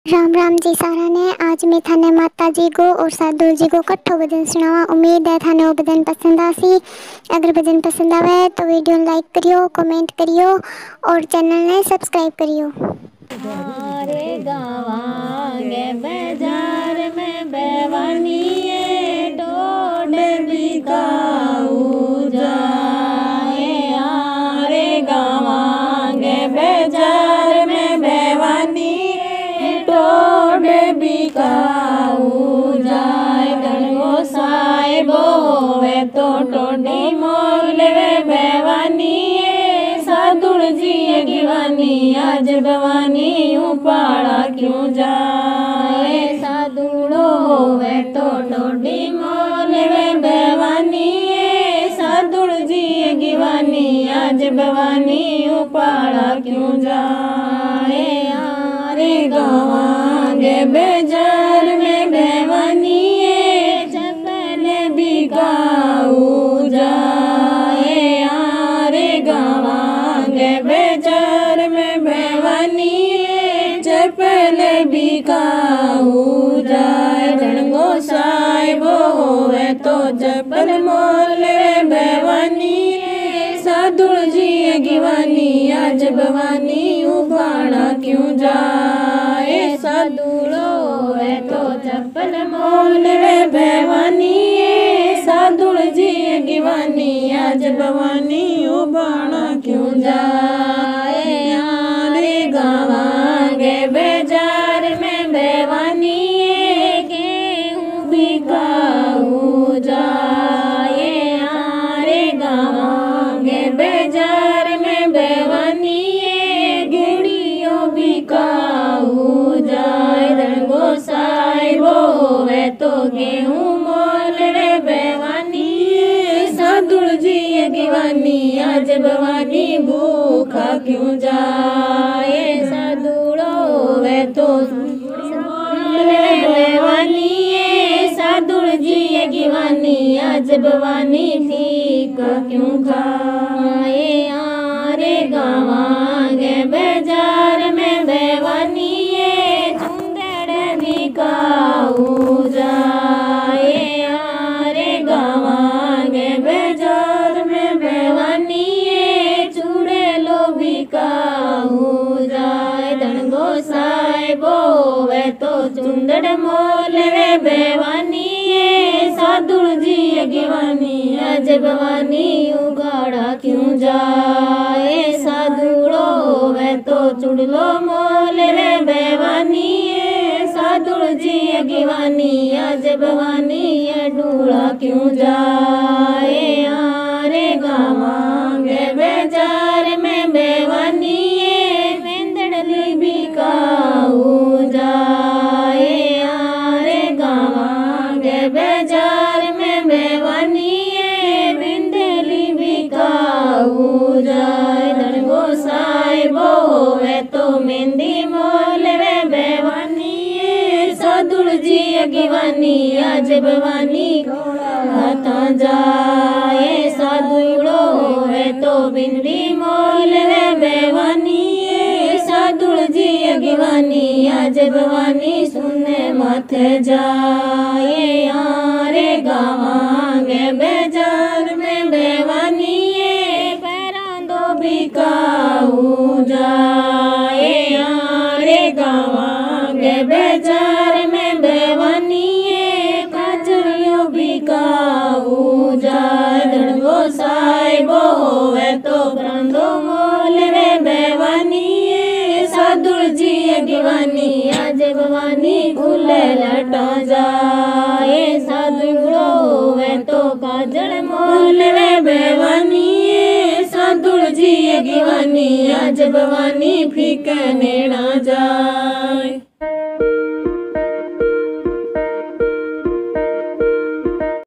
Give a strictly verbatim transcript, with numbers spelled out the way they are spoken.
राम राम जी सारा ने। आज मैं थाने माता जी को और साधु जी को कट्ठो भजन सुनावा। उम्मीद है थाने वो भजन पसंद आसी। अगर भजन पसंद आवे तो वीडियो लाइक करियो, कमेंट करियो और चैनल ने सब्सक्राइब करियो। हारे गावांगे बाजार में बेवानी टोड बिकाऊ जाए। हारे गावांगे बाजार में बेवानी टोड बिकाऊ जाए। गणगो साहिबो वे तो टोडी मोल वे बेवानी साधुड़ जी गिवानी आज भवानी उपाड़ा क्यों जाए। साधुड़ो होवे तो टोडी मोल वे भवानी साधुड़ जी गिवानी आज भवानी उपाड़ा क्यों जाए। यारे गावांगे बाजार में भवानी चपल बिकाऊ जाए। यारे गावांगे बाजार में भवानी चपल बिकाऊ जाए। धनगो साहिबो होवे तो चपल मोल भवानी साधुड़ जी गिवानी आज भवानी उपाड़ा क्यों जाए। साधुड़ो होवे तो चपल मोल भवानी साधुड़ जी गिवानी आज भवानी उपाड़ा क्यों जाए। यारे गावांगे बाजार में भवानी गेहूं बिकाऊ जाए। यारे गावांगे बाजार में भवानी गुड़ियों बिकाऊ जाए। धनगो साहिबो होवे तो गेहूं मोल रे भवानी साधुड़ जी गिवानी आज भवानी भूखा क्यों जाए। साधुड़ो होवे तो भवानी साधुड़ जी गिवानी आज भवानी फीका क्यों खाए। यारे गावांगे बाजार में भवानी चुंदड़ बिकाऊ जाए। यारे गावांगे बाजार में भवानी चूड़ेलो बिकाऊ जाए। धनगो साहिबो वे तो चुंदड़ मोल वे भवानी साधुड़ जी गिवानी आज भवानी उगाड़ा क्यों जाए। साधुड़ो वे तो चुड़लो मोल वे भवानी साधुड़ जी गिवानी आज भवानी डूड़ा क्यों जाए। यारे गावांगे बाजार में भवानी वेंदड़ली बिकाऊ जाए। यारे गावांगे बाजार में भवानी वेंदली बिकाऊ जाए। धनगो साहिबो होवे तो मेहंदी मोल वे भवानी साधुड़ जी गिवानी आज भवानी हाथा जाए। साधुड़ो होवे तो बिंदी मोल वे भवानी साधुड़ जी गिवानी आज भवानी सुने माथे जाए। यारे गावांगे बाजार में भवानी पैरां दो बिकाऊ जाए। यारे गावांगे बाजार में भवानी काजलियो बिकाऊ जाए। धनगो साहिबो होवे तो ब्रंदो मोल वे भवानी साधुड़ जी गिवानी आज भवानी खुले लटा जाए। साधुड़ो होवे तो काजल मोल वे भवानी साधुड़ जी गिवानी आज भवानी फीके नेड़ा जाए।